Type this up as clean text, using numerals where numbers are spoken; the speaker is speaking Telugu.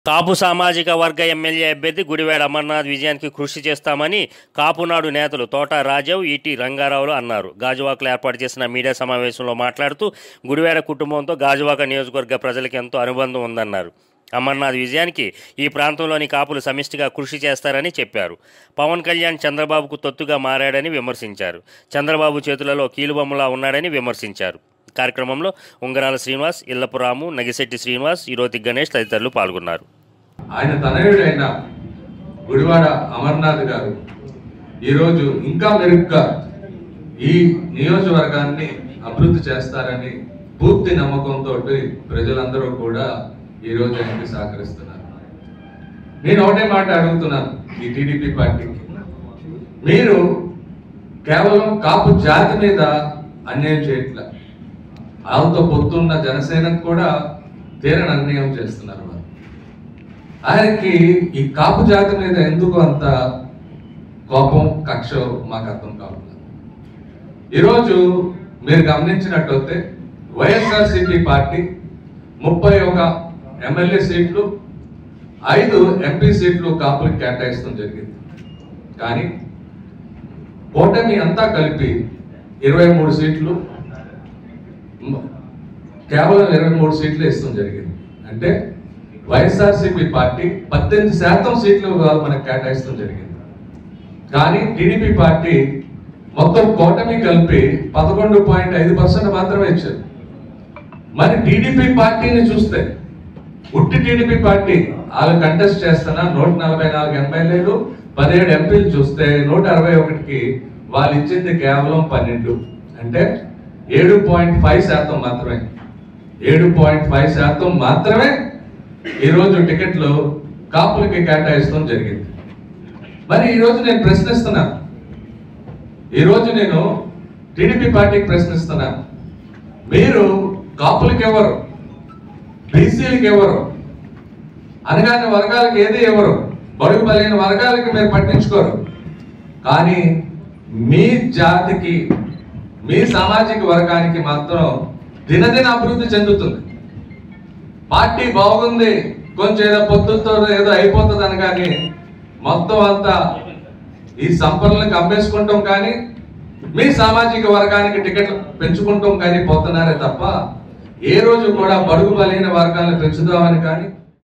కాపు సామాజిక వర్గ ఎమ్మెల్యే అభ్యర్థి గుడివాడ అమర్నాథ్ విజయానికి కృషి చేస్తామని కాపునాడు నేతలు తోట రాజావు ఈటీ రంగారావులు అన్నారు. గాజువాకలో ఏర్పాటు చేసిన మీడియా సమావేశంలో మాట్లాడుతూ గుడివాడ కుటుంబంతో గాజువాక నియోజకవర్గ ప్రజలకు ఎంతో అనుబంధం ఉందన్నారు. అమర్నాథ్ విజయానికి ఈ ప్రాంతంలోని కాపులు సమిష్టిగా కృషి చేస్తారని చెప్పారు. పవన్ కళ్యాణ్ చంద్రబాబుకు తొత్తుగా మారాడని విమర్శించారు. చంద్రబాబు చేతులలో కీలుబొమ్మలా ఉన్నాడని విమర్శించారు. కార్యక్రమంలో ఉంగరాల శ్రీనివాస్, ఇల్లపు రాము, నగిశెట్టి శ్రీనివాస్, ఈరోతి గణేష్ తదితరులు పాల్గొన్నారు. ఆయన తనయుడైన గుడివాడ అమర్నాథ్ గారు ఈరోజు ఇంకా మెరుగ్గా ఈ నియోజకవర్గాన్ని అభివృద్ధి చేస్తారని పూర్తి నమ్మకంతో ప్రజలందరూ కూడా ఈరోజు ఆయనకి సహకరిస్తున్నారు. నేను ఒకటే మాట అడుగుతున్నాను ఈ టీడీపీ పార్టీకి, మీరు కేవలం కాపు జాతి మీద అన్యాయం చేయట్లా, వాళ్ళతో పొత్తున్న జనసేనకు కూడా తీరని అన్యాయం చేస్తున్నారు. ఆయనకి ఈ కాపు జాతి మీద ఎందుకు అంత కోపం, కక్ష మాకు అర్థం కావట్లేదు. ఈరోజు మీరు గమనించినట్లయితే వైఎస్ఆర్సీపీ పార్టీ 31 ఎమ్మెల్యే సీట్లు, 5 ఎంపీ సీట్లు కాపులకు కేటాయిస్తూ జరిగింది. కానీ కూటమి అంతా కలిపి 23 సీట్లు, కేవలం 23 సీట్లు ఇస్తాం జరిగింది. అంటే వైఎస్ఆర్సీపీ పార్టీ 18% సీట్లు మనకు కేటాయిస్తాం జరిగింది. కానీ టీడీపీ పార్టీ మొత్తం కూటమి కలిపి 11.5% మాత్రమే ఇచ్చారు. మరి టీడీపీ పార్టీని చూస్తే, ఉట్టి టీడీపీ పార్టీ వాళ్ళు కంటెస్ట్ చేస్తున్న 144 ఎమ్మెల్యేలు, 17 ఎంపీలు చూస్తే 161కి వాళ్ళు ఇచ్చింది కేవలం 12, అంటే 7.5% మాత్రమే. 7.5% మాత్రమే ఈరోజు టికెట్లు కాపులకి కేటాయిస్తాం జరిగింది. మరి ఈరోజు నేను ప్రశ్నిస్తున్నాను, ఈరోజు నేను టీడీపీ పార్టీకి ప్రశ్నిస్తున్నాను, మీరు కాపులకి ఎవరు, బీసీలకి ఎవరు, అనగానే వర్గాలకు ఏది ఎవరు, బడుగు బలైన వర్గాలకి మీరు పట్టించుకోరు. కానీ మీ జాతికి, మీ సామాజిక వర్గానికి మాత్రం దినదిన అభివృద్ధి చెందుతుంది. పార్టీ బాగుంది, కొంచెం ఏదో పొత్తులతో ఏదో అయిపోతుంది అని కానీ మొత్తం అంతా ఈ సంపన్నులకు అమ్మేసుకుంటాం, కానీ మీ సామాజిక వర్గానికి టికెట్లు పెంచుకుంటాం కానీ పోతున్నారే తప్ప ఏ రోజు కూడా బడుగు బలైన వర్గాలను పెంచుదామని కానీ